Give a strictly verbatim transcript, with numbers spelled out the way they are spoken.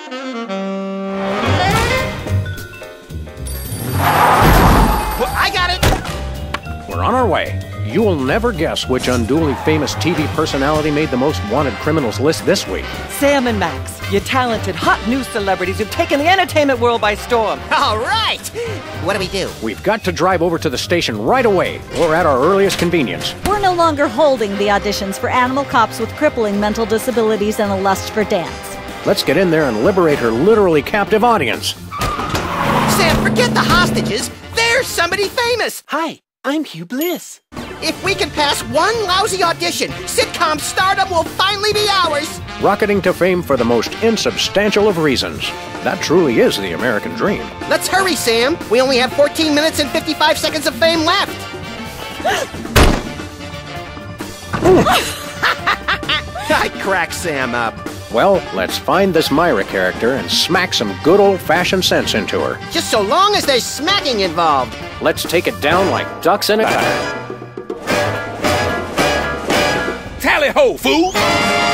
Well, I got it! We're on our way. You will never guess which unduly famous T V personality made the most wanted criminals list this week. Sam and Max, you talented, hot new celebrities who've taken the entertainment world by storm. All right! What do we do? We've got to drive over to the station right away, or at our earliest convenience. We're no longer holding the auditions for animal cops with crippling mental disabilities and a lust for dance. Let's get in there and liberate her literally captive audience. Sam, forget the hostages. There's somebody famous. Hi, I'm Hugh Bliss. If we can pass one lousy audition, sitcom stardom will finally be ours. Rocketing to fame for the most insubstantial of reasons. That truly is the American dream. Let's hurry, Sam. We only have fourteen minutes and fifty-five seconds of fame left. I cracked Sam up. Well, let's find this Myra character and smack some good old-fashioned sense into her. Just so long as there's smacking involved. Let's take it down like ducks in a gutter. Tally-ho, fool!